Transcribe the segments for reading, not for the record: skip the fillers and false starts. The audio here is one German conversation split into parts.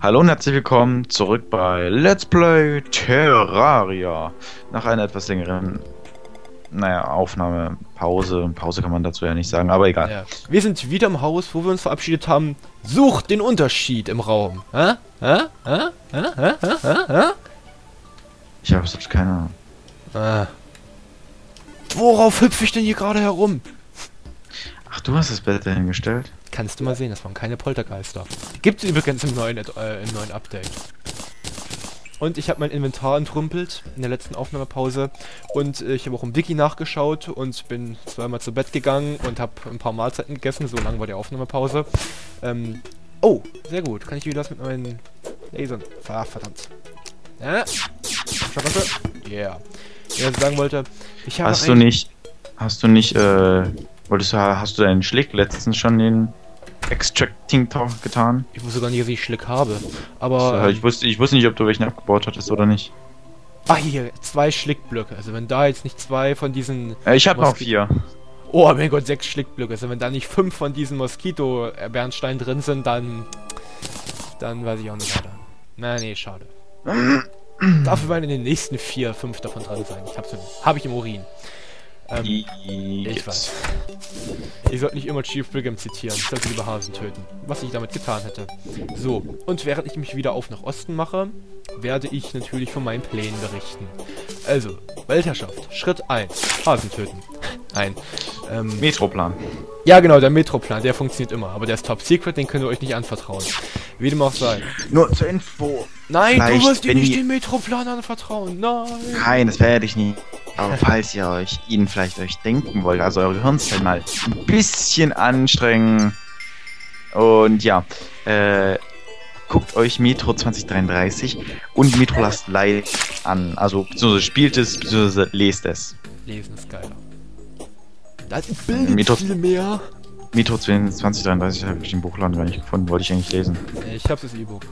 Hallo und herzlich willkommen zurück bei Let's Play Terraria. Nach einer etwas längeren, Aufnahmepause. Pause kann man dazu ja nicht sagen, aber egal. Ja. Wir sind wieder im Haus, wo wir uns verabschiedet haben. Sucht den Unterschied im Raum. Hä? Hä? Hä? Hä? Hä? Hä? Hä? Ich habe absolut keine Ahnung. Worauf hüpfe ich denn hier gerade herum? Ach, du hast das Bett dahingestellt? Kannst du mal sehen, das waren keine Poltergeister. Gibt es übrigens im neuen Update. Und ich habe mein Inventar entrümpelt in der letzten Aufnahmepause. Und ich habe auch im Wiki nachgeschaut und bin zweimal zu Bett gegangen und habe ein paar Mahlzeiten gegessen. So lang war die Aufnahmepause. Oh, sehr gut. Kann ich wieder das mit meinen Lasern? Verdammt. Yeah. Ja, was ich sagen wollte, ich habe hast du nicht, hast du deinen Schlick letztens schon den Extracting Talk getan? Ich wusste gar nicht, dass ich Schlick habe. Aber. Ich wusste nicht, ob du welchen abgebaut hattest oder nicht. Ah, hier, 2 Schlickblöcke. Also wenn da jetzt nicht 2 von diesen... Ich habe noch 4. Oh mein Gott, 6 Schlickblöcke. Also wenn da nicht 5 von diesen Moskito-Bernstein drin sind, dann weiß ich auch nicht weiter. Na, nee, schade. Dafür werden in den nächsten 4, 5 davon dran sein. Hab ich im Urin. Ich weiß. Ich sollte nicht immer Chief Brigham zitieren. Ich sollte lieber Hasen töten. Was ich damit getan hätte. So, und während ich mich wieder auf nach Osten mache, werde ich natürlich von meinen Plänen berichten. Also, Weltherrschaft. Schritt 1. Hasen töten. Nein. Metroplan. Ja, genau, der Metroplan, der funktioniert immer. Aber der ist Top Secret, den könnt ihr euch nicht anvertrauen. Wie dem auch sei. Nur zur Info. Nein, Vielleicht, du wirst dir nicht den Metroplan anvertrauen. Nein. Nein, das werde ich nie. Aber falls ihr ihn vielleicht denken wollt, also eure Gehirnzellen mal ein bisschen anstrengen. Und ja, guckt euch Metro 2033 und Metro Last Light an. Also, beziehungsweise spielt es, beziehungsweise lest es. Lesen ist geiler. Das bildet viel mehr. Metro 2033 habe ich den Buchladen gar nicht gefunden, wollte ich eigentlich lesen. Ich habe das E-Book.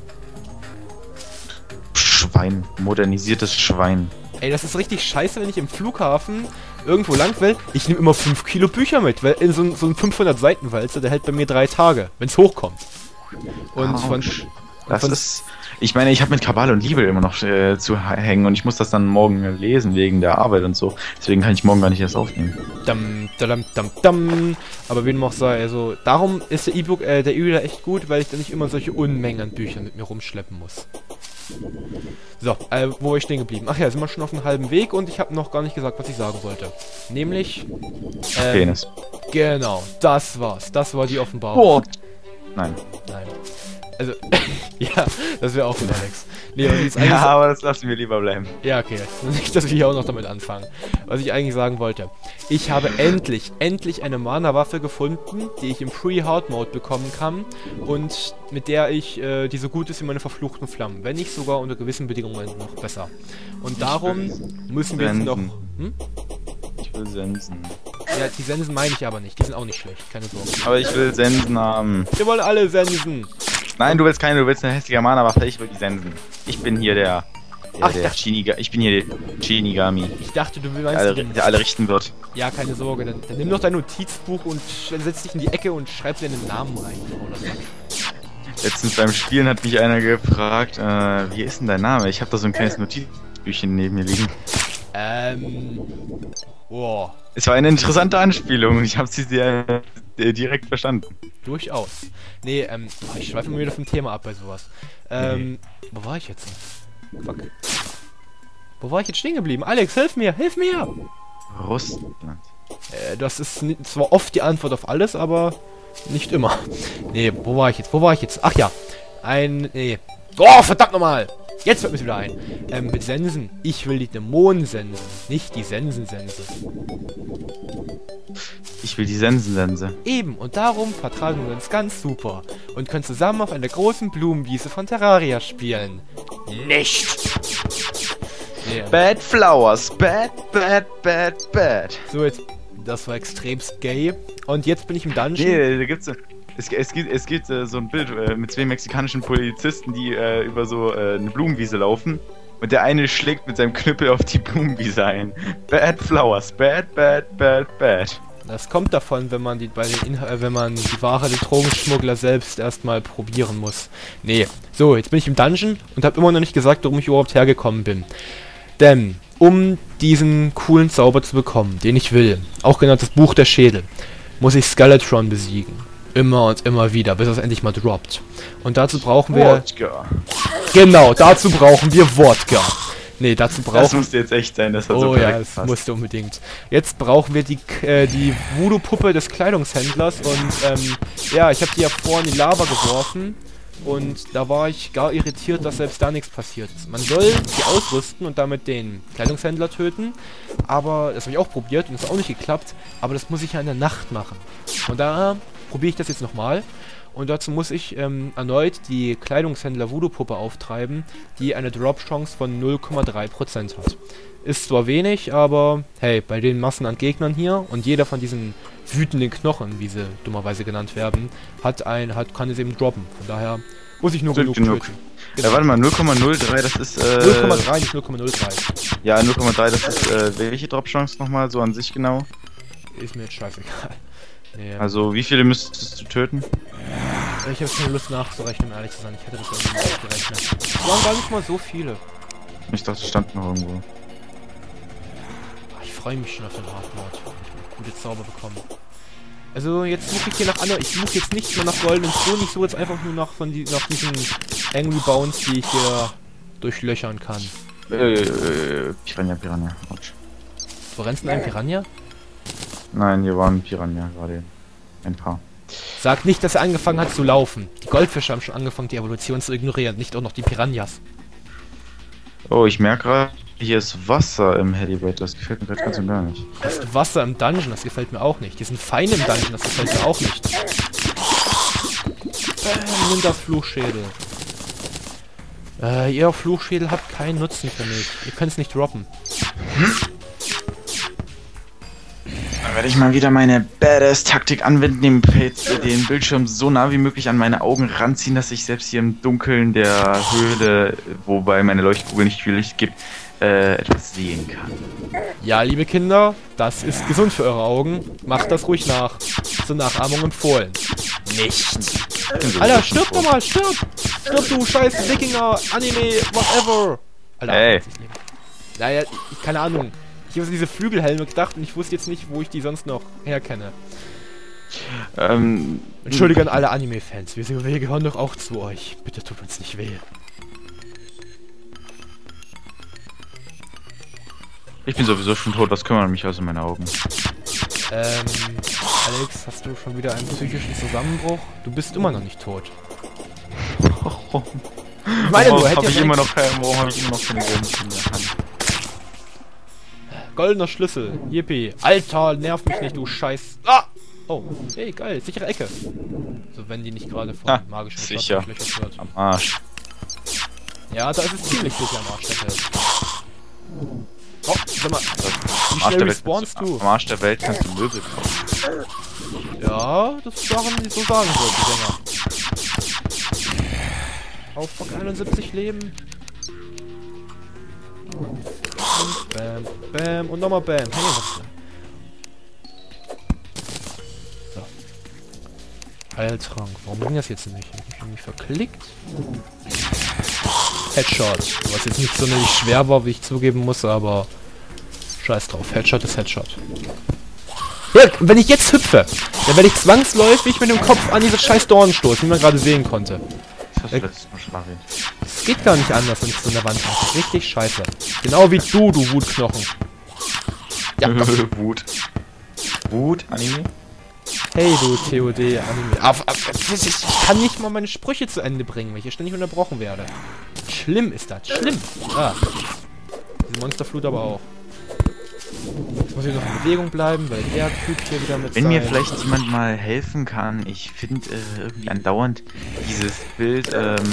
Schwein, modernisiertes Schwein. Ey, das ist richtig scheiße, wenn ich im Flughafen irgendwo lang will. Ich nehme immer 5 Kilo Bücher mit, weil in so ein 500-Seiten-Walzer, der hält bei mir 3 Tage, wenn es hochkommt. Und ich meine, ich habe mit Kabal und Liebe immer noch zu hängen und ich muss das dann morgen lesen wegen der Arbeit und so. Deswegen kann ich morgen gar nicht erst aufnehmen. Aber wie dem auch sei, also darum ist der E-Book, der E-Reader echt gut, weil ich dann nicht immer solche Unmengen an Büchern mit mir rumschleppen muss. So, wo war ich stehen geblieben? Ach ja, sind wir schon auf einem halben Weg und ich habe noch gar nicht gesagt, was ich sagen wollte. Nämlich... Penis. Genau, das war's. Das war die Offenbarung. Oh. Nein. Also, ja, das wäre auch gut, Alex. Nee, ja, aber das lassen wir lieber bleiben. Ja, okay. Nicht, dass wir hier auch noch damit anfangen. Was ich eigentlich sagen wollte. Ich habe endlich eine Mana-Waffe gefunden, die ich im Pre-Hard-Mode bekommen kann. Und mit der ich, die so gut ist wie meine verfluchten Flammen. Wenn nicht sogar unter gewissen Bedingungen noch besser. Und darum müssen wir jetzt noch... Ich will Sensen. Ja, die Sensen meine ich aber nicht. Die sind auch nicht schlecht. Keine Sorge. Aber ich will Sensen haben. Wir wollen alle Sensen. Nein, du willst keine, du willst eine hässliche Mana-Waffe, ich will die Sensen. Ich bin hier der Shinigami. Ich dachte, du willst... Der alle richten wird. Ja, keine Sorge, dann nimm doch dein Notizbuch und setz dich in die Ecke und schreib dir einen Namen rein. Oder so. Letztens beim Spielen hat mich einer gefragt, wie ist denn dein Name? Ich habe da so ein kleines Notizbüchchen neben mir liegen. Boah. Es war eine interessante Anspielung und ich habe sie sehr direkt verstanden. Durchaus. Nee, ich schweife mal wieder vom Thema ab bei sowas. Wo war ich jetzt? Fuck. Wo war ich jetzt stehen geblieben? Alex, hilf mir! Hilf mir! Russland. Das ist zwar oft die Antwort auf alles, aber nicht immer. Nee, wo war ich jetzt? Ach ja. Nee. Oh, verdammt nochmal! Jetzt fällt mir wieder ein. Mit Sensen. Ich will die Dämonensense, nicht die Sensensense. Ich will die Sensensense. Eben, und darum vertragen wir uns ganz super und können zusammen auf einer großen Blumenwiese von Terraria spielen. Nicht! Yeah. Bad Flowers, bad. So, jetzt, das war extremst gay. Und jetzt bin ich im Dungeon. Nee, da gibt's... Es gibt so ein Bild mit 2 mexikanischen Polizisten, die über so eine Blumenwiese laufen. Und der eine schlägt mit seinem Knüppel auf die Blumenwiese ein. Bad Flowers, bad. Das kommt davon, wenn man die Ware der Drogenschmuggler selbst erstmal probieren muss. Nee. So, jetzt bin ich im Dungeon und habe immer noch nicht gesagt, warum ich überhaupt hergekommen bin. Denn, um diesen coolen Zauber zu bekommen, den ich will, auch genannt das Buch der Schädel, muss ich Skeletron besiegen. Immer und immer wieder, bis es endlich mal droppt. Und dazu brauchen wir... Wodka. Genau, dazu brauchen wir Wodka. Nee, dazu brauchen... Das musste jetzt echt sein, das hat so ja, das musste unbedingt. Jetzt brauchen wir die Voodoo-Puppe des Kleidungshändlers und, ja, ich habe die ja vorhin in die Lava geworfen und da war ich gar irritiert, dass selbst da nichts passiert ist. Man soll sie ausrüsten und damit den Kleidungshändler töten, aber das habe ich auch probiert und das hat auch nicht geklappt, aber das muss ich ja in der Nacht machen. Und da probiere ich das jetzt nochmal. Und dazu muss ich erneut die Kleidungshändler Voodoo-Puppe auftreiben, die eine Drop-Chance von 0,3% hat. Ist zwar wenig, aber hey, bei den Massen an Gegnern hier und jeder von diesen wütenden Knochen, wie sie dummerweise genannt werden, kann es eben droppen. Von daher muss ich nur genug töten. Genau. Ja, warte mal, 0,03, das ist 0,3, nicht 0,03. Ja, 0,3, das ist welche Drop-Chance nochmal so an sich genau? Ist mir jetzt scheißegal. Nee, also, wie viele müsstest du töten? Ich habe keine Lust nachzurechnen, um ehrlich zu sein. Ich hätte das irgendwie nicht gerechnet. Es waren gar nicht mal so viele. Ich dachte, es stand noch irgendwo. Ich freue mich schon auf den Hardmode. Ich will gute Zauber bekommen. Also, jetzt suche ich hier nach anderen. Ich suche jetzt nicht mehr nach goldenen Thronen. Ich suche jetzt einfach nur nach diesen Angry Bones, die ich hier durchlöchern kann. Piranha. Autsch. Wo rennst du denn ein Piranha? Nein, hier waren Piranha gerade. Ein paar. Sag nicht, dass er angefangen hat zu laufen. Die Goldfische haben schon angefangen, die Evolution zu ignorieren. Nicht auch noch die Piranhas. Oh, ich merke gerade, hier ist Wasser im Helibate. Das gefällt mir gerade ganz und gar nicht. Das ist Wasser im Dungeon, das gefällt mir auch nicht. Die sind Feinde im Dungeon, das gefällt mir auch nicht. Nimm das Fluchschädel. Ihr Fluchschädel habt keinen Nutzen für mich. Ihr könnt es nicht droppen. Dann werde ich mal wieder meine Badass-Taktik anwenden, den Bildschirm so nah wie möglich an meine Augen ranziehen, dass ich selbst hier im Dunkeln der Höhle, wobei meine Leuchtkugel nicht viel Licht gibt, etwas sehen kann. Ja, liebe Kinder, das ist gesund für eure Augen. Macht das ruhig nach. Zur Nachahmung empfohlen. Nicht. Alter, stirb doch mal, stirb! Stirb, du scheiß Wikinger, Anime, whatever! Alter, hey. Naja, keine Ahnung. Ich habe diese Flügelhelme gedacht und ich wusste jetzt nicht, wo ich die sonst noch herkenne. Entschuldige an alle Anime-Fans, wir gehören doch auch zu euch. Bitte tut uns nicht weh. Ich bin sowieso schon tot, was kümmern mich also meine Augen? Alex, hast du schon wieder einen psychischen Zusammenbruch? Du bist immer noch nicht tot. Warum? Ich meine, warum habe ich immer noch keine Grenzen in der Hand? Goldener Schlüssel. Yippie. Alter, nerv mich nicht, du Scheiß. Ah! Oh, hey, geil. Sichere Ecke. So, wenn die nicht gerade von magischen sicher. Schlöchern wird. Am Arsch. Ja, da ist es ziemlich sicher am Arsch der Welt. Oh, sag mal. Wie schnell respawnst du? Am Arsch der Welt kannst du Möbel kaufen. Ja, das waren die so sagen wollten, die Sänger. Auf Bock 71 Leben. Und bam, bam und nochmal bam. Hey, was denn? So. Heiltrank. Warum ging das jetzt nicht? Hab ich irgendwie verklickt? Headshot. Was jetzt nicht sonderlich schwer war, wie ich zugeben muss, aber scheiß drauf. Headshot ist Headshot. Ja, wenn ich jetzt hüpfe, dann werde ich zwangsläufig mit dem Kopf an diese scheiß Dornen stoßen, wie man gerade sehen konnte. Das hast du letztes Mal schon erwähnt. Es geht gar nicht anders, wenn ich so in der Wand mache. Das ist richtig scheiße. Genau wie du Wutknochen. Ja, Wut. Wut, Anime? Hey du TOD Anime. Ich kann nicht mal meine Sprüche zu Ende bringen, weil ich hier ständig unterbrochen werde. Schlimm ist das, schlimm. Ah. Diese Monsterflut aber auch. Jetzt muss ich noch in Bewegung bleiben, weil der Typ hier wieder mit Wenn mir vielleicht jemand mal helfen kann, ich finde irgendwie andauernd dieses Bild,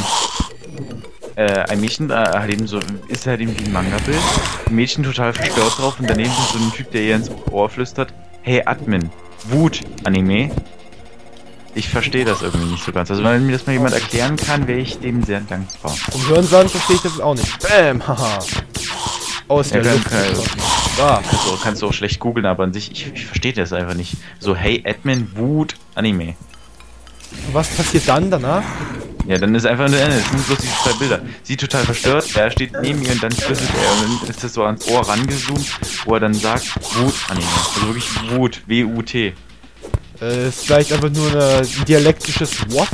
ein Mädchen hat eben so, ist halt eben wie ein Manga-Bild, ein Mädchen total verstört drauf und daneben so ein Typ, der ihr ins Ohr flüstert, hey Admin, Wut, Anime. Ich verstehe das irgendwie nicht so ganz. Also wenn mir das mal jemand erklären kann, wäre ich dem sehr dankbar. Vom Hörensagen verstehe ich das auch nicht. Bäm, haha. aus der Luft geschossen. Kannst du auch schlecht googeln, aber an sich, ich verstehe das einfach nicht. So, hey, Admin, Wut, Anime. Was passiert dann danach? Ja, dann ist einfach nur Ende. Es sind bloß diese 2 Bilder. Sie total verstört, er steht neben ihr und dann flüstert er und dann ist das so ans Ohr rangezoomt, wo er dann sagt, Wut, Anime. Also wirklich Wut, W-U-T. Ist vielleicht einfach nur ein dialektisches What?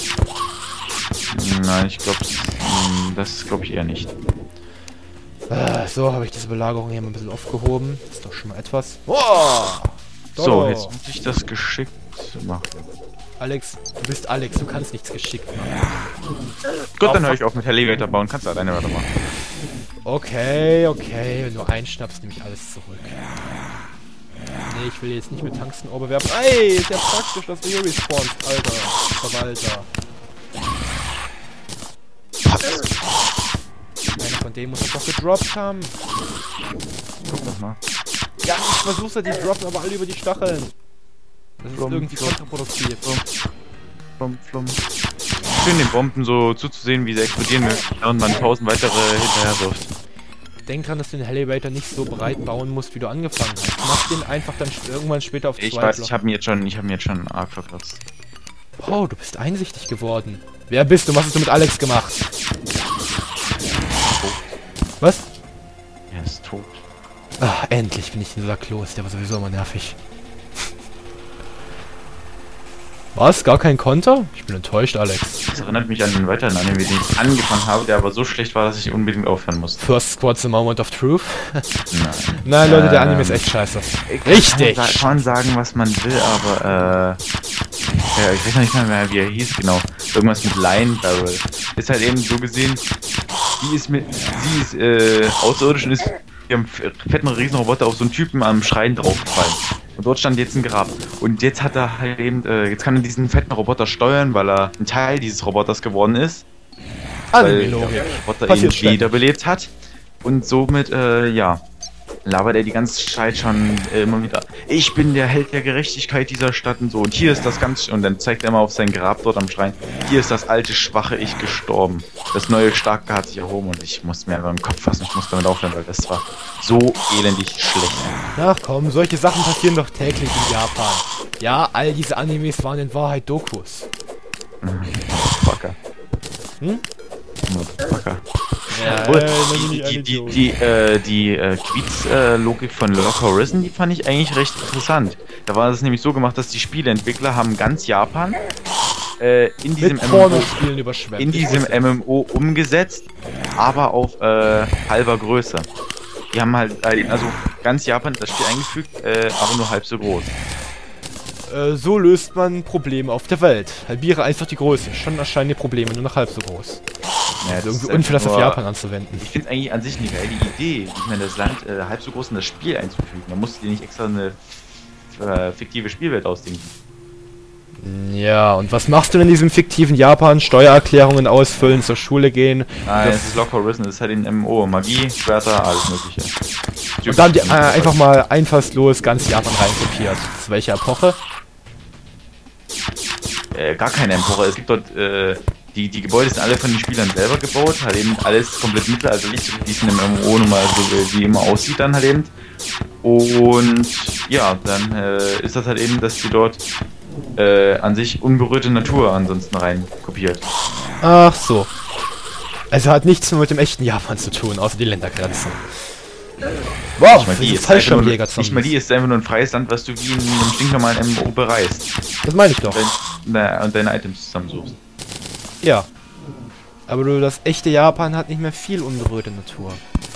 Nein, ich glaube, das glaube ich eher nicht. So, habe ich diese Belagerung hier mal ein bisschen aufgehoben. Das ist doch schon mal etwas. Oh! So, jetzt muss ich das geschickt machen. Alex, du bist Alex, du kannst nichts geschickt machen. Gut, dann höre ich auf mit Elevator bauen, kannst du alleine weitermachen. Okay, wenn du einschnappst, nehme ich alles zurück. Nee, ich will jetzt nicht mit Tungsten bewerfen. Ey, ist ja praktisch, dass du hier respawnst, Alter. Verwalter. Einer von denen muss das doch gedroppt haben. Guck doch mal. Ja, ich versuch's ja, die droppen aber alle über die Stacheln. Das ist irgendwie kontraproduktiv. Flum. Schön den Bomben so zuzusehen, wie sie explodieren und man 1000 weitere hinterher wirft. Denk dran, dass du den Elevator nicht so breit bauen musst, wie du angefangen hast. Mach den einfach dann irgendwann später auf 2 Ich weiß, ich habe mir jetzt schon arg verkürzt. Oh, du bist einsichtig geworden. Wer bist du? Was hast du mit Alex gemacht? Was? Er ist tot. Ach, endlich bin ich in dieser Kloß. Der war sowieso immer nervig. Was? Gar kein Konter? Ich bin enttäuscht, Alex. Das erinnert mich an den weiteren Anime, den ich angefangen habe, der aber so schlecht war, dass ich unbedingt aufhören musste. First Squad the Moment of Truth? Nein. Nein, Leute, der Anime ist echt scheiße. Richtig! Man kann sagen, was man will, aber ich weiß noch nicht mal mehr, wie er hieß, genau. Irgendwas mit Lion Barrel. Ist halt eben so gesehen, sie ist außerirdisch und ist mit ihrem fetten Riesenroboter auf so einen Typen am Schrein draufgefallen. Und dort stand jetzt ein Grab. Und jetzt hat er halt eben, jetzt kann er diesen fetten Roboter steuern, weil er ein Teil dieses Roboters geworden ist. Weil der Roboter ihn wiederbelebt hat. Und somit, labert er die ganze Zeit schon immer wieder. Ich bin der Held der Gerechtigkeit dieser Stadt und so. Und hier ist das Ganze. Und dann zeigt er mal auf sein Grab dort am Schrein. Hier ist das alte, schwache Ich gestorben. Das neue, starke hat sich erhoben. Und ich musste mir einfach im Kopf fassen. Ich musste damit aufhören, weil das war so elendig schlecht. Ach komm, solche Sachen passieren doch täglich in Japan. Ja, all diese Animes waren in Wahrheit Dokus. Fucker. Fucker. Die Quiz-Logik von Lock Horizon, die fand ich eigentlich recht interessant. Da war es nämlich so gemacht, dass die Spieleentwickler haben ganz Japan in diesem MMO umgesetzt, aber auf halber Größe. Die haben halt, also ganz Japan das Spiel eingefügt, aber nur halb so groß. So löst man Probleme auf der Welt. Halbiere einfach die Größe. Schon erscheinen die Probleme nur noch halb so groß. Ja, also irgendwie unfair, das auf Japan anzuwenden. Ich finde es eigentlich an sich eine geile Idee, ich meine, das Land halb so groß in das Spiel einzufügen. Da musst du dir nicht extra eine fiktive Spielwelt ausdenken. Ja, und was machst du denn in diesem fiktiven Japan? Steuererklärungen ausfüllen, zur Schule gehen? Nein, das ist Lock Horizon, das ist halt ein MMO. Magie, Schwerter, alles mögliche. Und dann die einfach mal einfallslos ganz Japan reinkopiert. Zu welcher Epoche? Gar keine Epoche. Es gibt dort, die Gebäude sind alle von den Spielern selber gebaut, halt eben alles komplett mittelalterlich, wie es in einem MMO nun mal so wie immer aussieht dann halt eben. Und ja, dann ist das halt eben, dass die dort an sich unberührte Natur ansonsten rein kopiert. Ach so. Also hat nichts mehr mit dem echten Japan zu tun, außer die Ländergrenzen. Wow, nicht mal die ist einfach nur ein freies Land, was du wie in einem stinknormalen MMO bereist. Das meine ich doch. Und deine Items zusammensuchst. Ja. Aber das echte Japan hat nicht mehr viel unberührte Natur.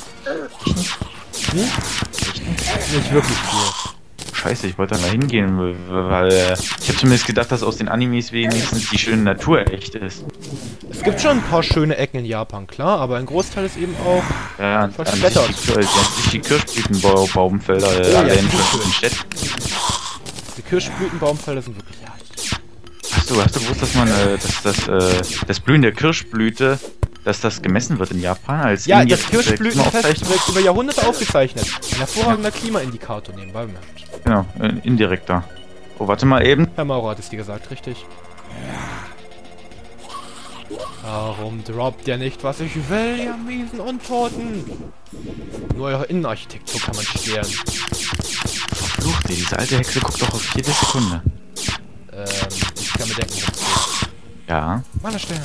Nicht wirklich viel. Scheiße, ich wollte da mal hingehen, weil ich habe zumindest gedacht, dass aus den Animes wenigstens die schöne Natur echt ist. Es gibt schon ein paar schöne Ecken in Japan, klar, aber ein Großteil ist eben auch verschlettert. Die Kirschblütenbaumfelder allein schon in Städten. Die Kirschblütenbaumfelder sind wirklich herrlich. Hast du gewusst, dass man das Blühen der Kirschblüte, dass das gemessen wird in Japan als ja, das Kirschblütenfest wird über Jahrhunderte aufgezeichnet. Ein hervorragender Klimaindikator nebenbei bemerkt. Genau, indirekter. Oh, warte mal eben. Herr Maurer hat es dir gesagt, richtig. Warum droppt ihr nicht, was ich will, ihr miesen Untoten? Nur eure Innenarchitektur kann man stehlen. Verflucht, diese alte Hexe guckt doch auf jede Sekunde. Ich kann mir denken, worum es geht. Ja. Meine Sterne.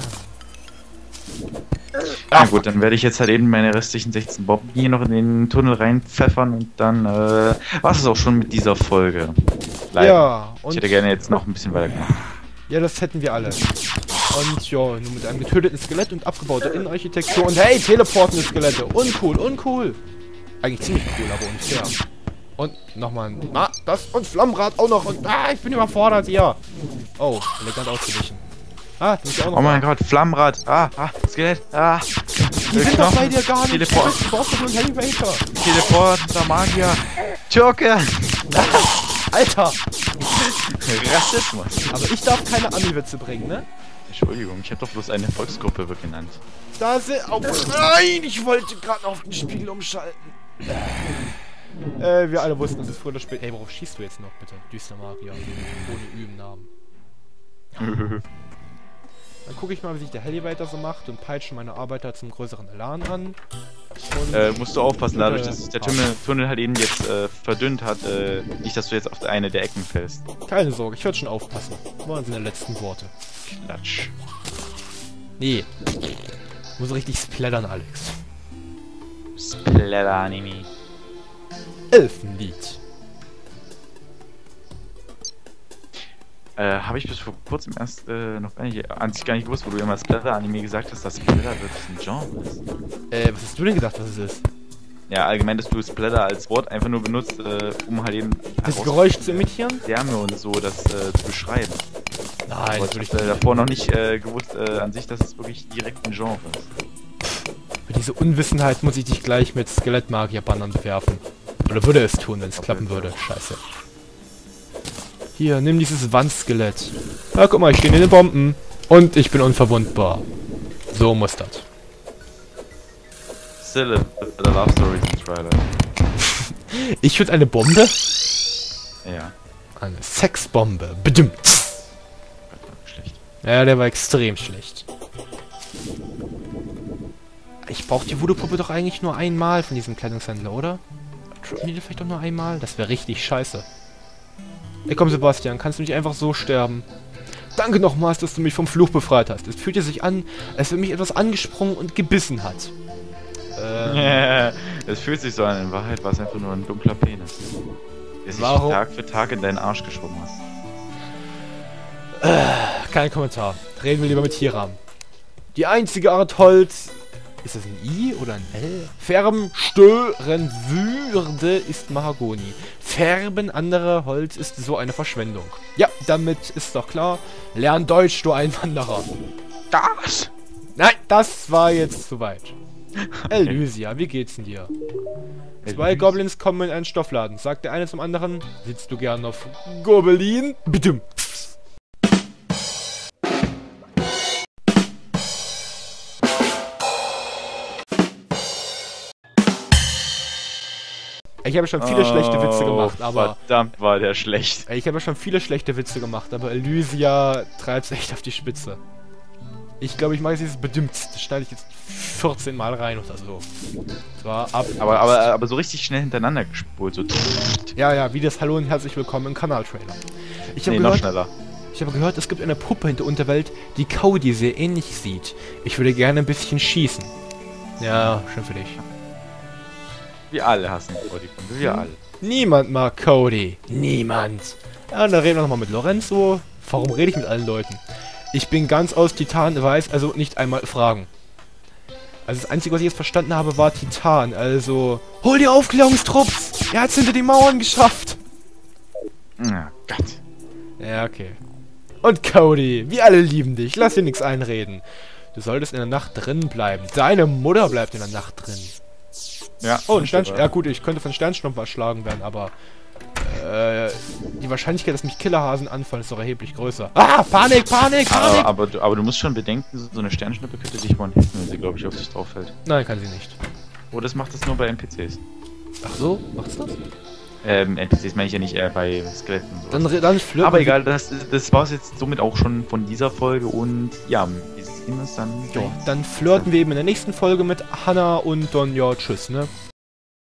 Na gut, dann werde ich jetzt halt eben meine restlichen 16 Bomben hier noch in den Tunnel reinpfeffern und dann war es auch schon mit dieser Folge. Leider. Ja, und ich hätte gerne jetzt noch ein bisschen weiter gemacht. ja, das hätten wir alle. Und ja, nur mit einem getöteten Skelett und abgebauter Innenarchitektur und hey, teleportende Skelette. Uncool, uncool. Eigentlich ziemlich cool, aber unfair. Und nochmal ein... das und Flammenrad auch noch und... ich bin überfordert hier. Oh, elegant ausgewichen. Du bist auch noch... Oh mein Gott, Flammenrad. Skelett. Die sind doch bei dir gar nicht. Teleport. Du brauchst doch nur einen Elevator. Teleport, Magier. Türke. Alter. Rassismus. Aber ich darf keine Ami-Witze bringen, ne? Entschuldigung, ich habe doch bloß eine Volksgruppe genannt. Da sind... Oh, nein, ich wollte gerade auf den Spiegel umschalten. Wir alle wussten, es ist früher oder später... Ey, worauf schießt du jetzt noch, bitte? Düster Magier. Ohne Übennamen. Dann gucke ich mal, wie sich der Elevator so macht und peitsche meine Arbeiter zum größeren Elan an. Musst du aufpassen, dadurch, dass sich der Tunnel halt eben jetzt verdünnt hat, nicht, dass du jetzt auf eine der Ecken fällst. Keine Sorge, ich werde schon aufpassen. Waren seine letzten Worte. Klatsch. Nee. Muss richtig splattern, Alex. Splatter-Anime. Elfenlied. Habe ich bis vor kurzem erst noch gar nicht gewusst, wo du immer Splatter-Anime gesagt hast, dass Splatter wirklich ein Genre ist. Was hast du denn gedacht, was es ist? Ja, allgemein, dass du Splatter als Wort einfach nur benutzt, um halt eben... Das Geräusch zu imitieren? Wärme und so, das zu beschreiben. Nein, das würde ich davor noch nicht gewusst an sich, dass es wirklich direkt ein Genre ist. Für diese Unwissenheit muss ich dich gleich mit Skelettmagier-Bannern bewerfen. Oder würde es tun, wenn es klappen würde. Scheiße. Hier, nimm dieses Wandskelett. Ja, guck mal, ich stehe in den Bomben. Und ich bin unverwundbar. So muss das. Still the Love Stories in Trailer. Ich würde eine Bombe? Ja. Eine Sexbombe. Bedimmt. Schlecht. Ja, der war extrem schlecht. Ich brauche die Voodoo-Puppe doch eigentlich nur einmal von diesem Kleidungshändler, oder? Droppen die vielleicht doch nur einmal? Das wäre richtig scheiße. Ey, komm, Sebastian, kannst du nicht einfach so sterben? Danke nochmals, dass du mich vom Fluch befreit hast. Es fühlte sich an, als wenn mich etwas angesprungen und gebissen hat. Es fühlt sich so an, in Wahrheit war es einfach nur ein dunkler Penis, der sich Tag für Tag in deinen Arsch geschoben hast. Kein Kommentar. Reden wir lieber mit Hiram. Die einzige Art Holz... Ist das ein I oder ein L? Färben stören würde ist Mahagoni. Färben anderer Holz ist so eine Verschwendung. Ja, damit ist doch klar. Lern Deutsch, du Einwanderer. Das? Nein, das war jetzt zu weit. Elysia, wie geht's denn dir? Zwei Goblins kommen in einen Stoffladen. Sagt der eine zum anderen, sitzt du gern auf Gobelin? Bitte. Ich habe schon viele schlechte Witze gemacht, aber... Verdammt war der schlecht. Ich habe schon viele schlechte Witze gemacht, aber Elysia treibt's echt auf die Spitze. Ich glaube, ich mache jetzt dieses Bedimmt. Das schneide ich jetzt 14 Mal rein oder so. Zwar ab... Aber so richtig schnell hintereinander gespult. So. Ja, wie das Hallo und herzlich willkommen im Kanal-Trailer. Noch schneller. Ich habe gehört, es gibt eine Puppe in der Unterwelt, die Cody sehr ähnlich sieht. Ich würde gerne ein bisschen schießen. Ja, schön für dich. Wir alle hassen Cody. Wir alle. Niemand mag Cody. Niemand. Ja, und dann reden wir nochmal mit Lorenzo. Warum rede ich mit allen Leuten? Ich bin ganz aus Titan, weiß also nicht einmal fragen. Also das Einzige, was ich jetzt verstanden habe, war Titan. Also, hol die Aufklärungstrupps! Er hat's hinter die Mauern geschafft! Na Gott. Ja, okay. Und Cody, wir alle lieben dich. Lass dir nichts einreden. Du solltest in der Nacht drin bleiben. Deine Mutter bleibt in der Nacht drin. Ja. Oh, ein Stern. Ja gut, ich könnte von Sternschnumpf erschlagen werden, aber die Wahrscheinlichkeit, dass mich Killerhasen anfallen, ist doch erheblich größer. Ah, Panik, Panik, Panik! Aber du musst schon bedenken, so eine Sternschnuppe könnte dich one-hitten, wenn sie, glaube ich, auf dich drauf fällt. Nein, kann sie nicht. Oh, das macht das nur bei NPCs. Ach so, macht's das? NPCs meine ich ja nicht, bei Skeletten und so. Dann aber egal, das war's jetzt somit auch schon von dieser Folge und ja, wir sehen wir uns dann. Ja, dann flirten wir eben in der nächsten Folge mit Hannah und dann, ja, tschüss, ne?